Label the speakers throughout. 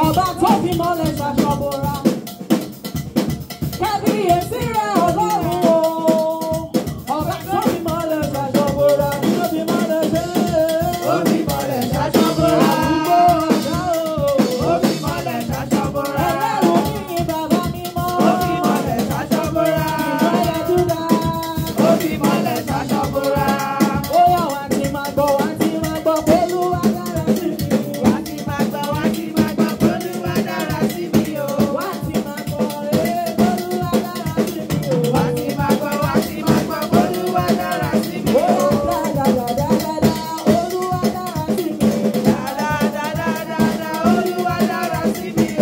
Speaker 1: ọba tó fi mọ́lẹ̀ ṣàṣọ́bọ̀ra. Kábíyèsí rẹ̀ Ọlọ́run o, ọba tó fi mọ́lẹ̀ ṣàṣọ́bọ̀ra. Tó fi mọ́lẹ̀ ṣe ó fi mọ́lẹ̀ ṣàṣọ́bọ̀ra. Àdúgbò ọ̀gá o, ó fi mọ́lẹ̀ ṣàṣọ́bọ̀ra. Ẹlẹ́rù ní bàbá mímọ́, ó fi mọ́lẹ̀ ṣàṣọ́bọ̀ra. Ìmọ́lẹ̀ Júdà, ó fi mọ́lẹ̀ ṣàṣọ́bọ̀ra. Ó yá wá ti máa gbọ́, wá ti máa gbọ́ Olúwa dára sí mi. Wá ti máa gbọ́, wá ti máa gbọ́ Olúwa dára sí mi o. Wá ti máa gbọ́ Olúwa dára sí mi o. Wá ti máa gbọ́, wá ti máa gbọ́ Olúwa dára sí mi o. Dáadáa Olúwa dára sí mi. Dáadáa Olúwa dára sí mi o.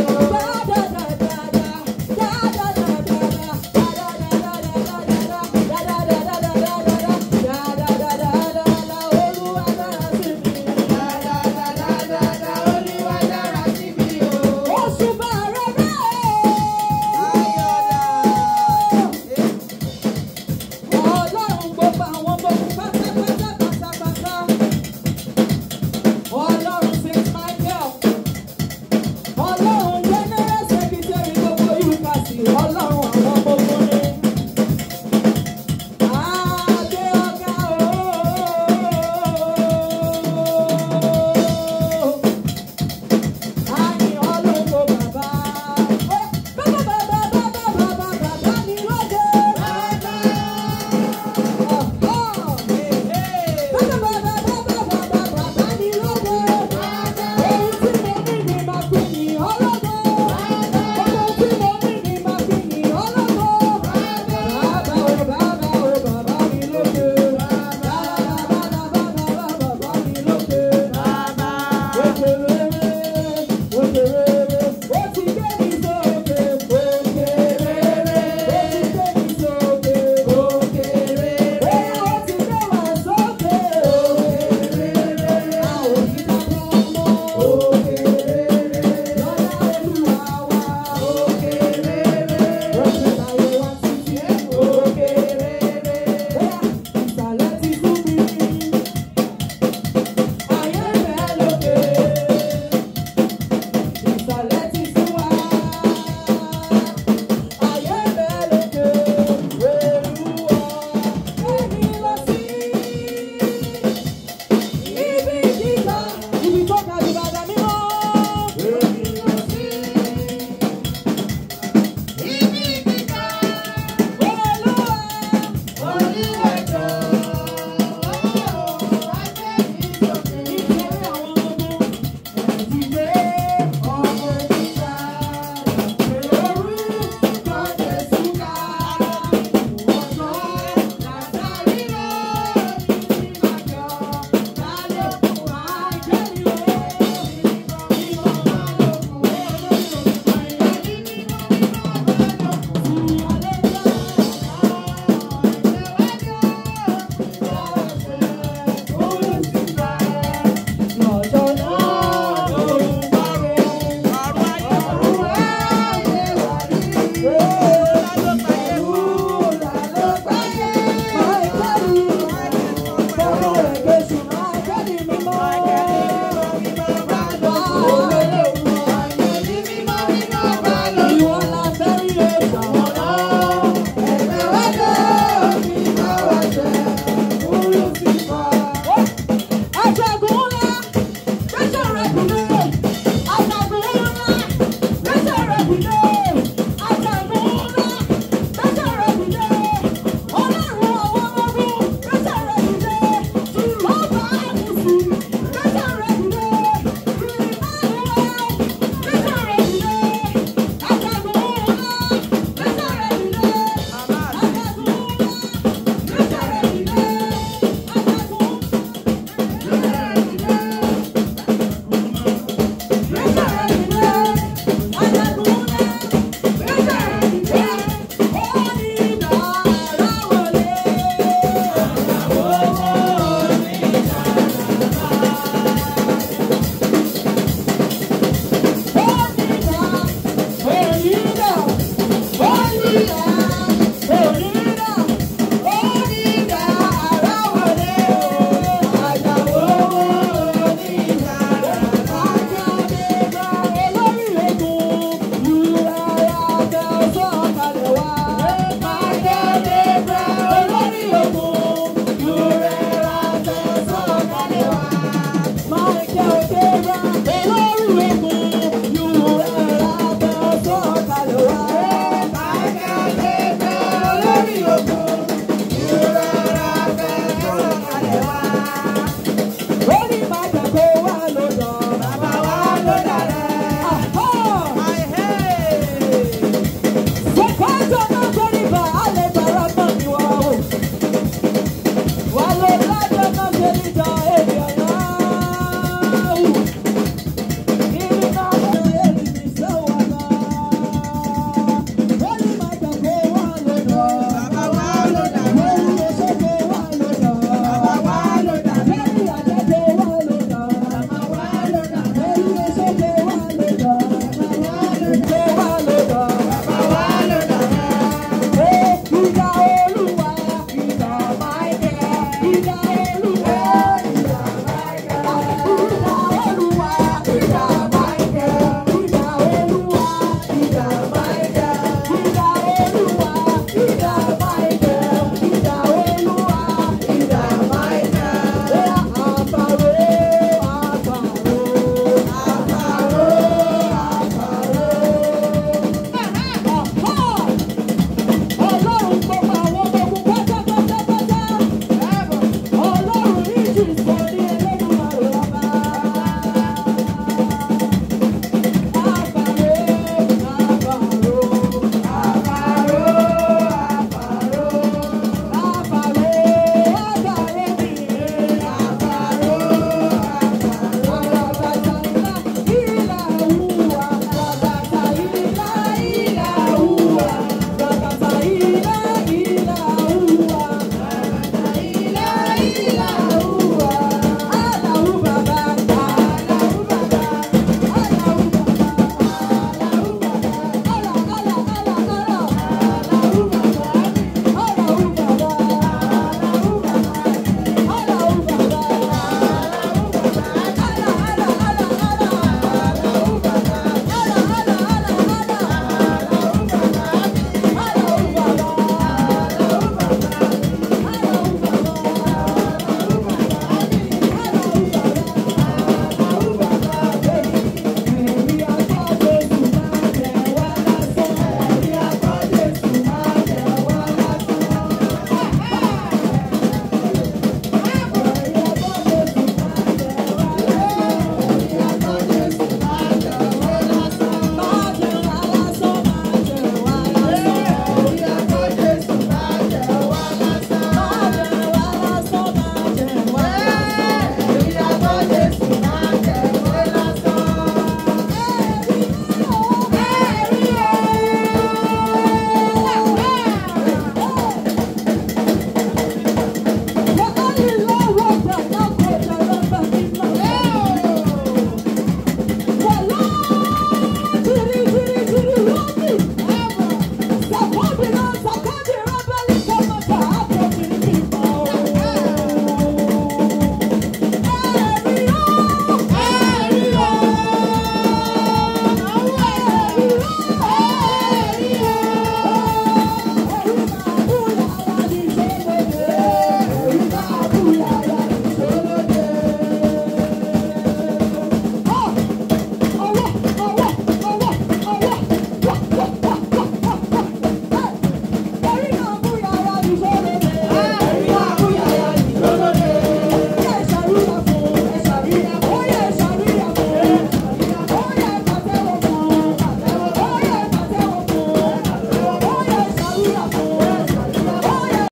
Speaker 1: Today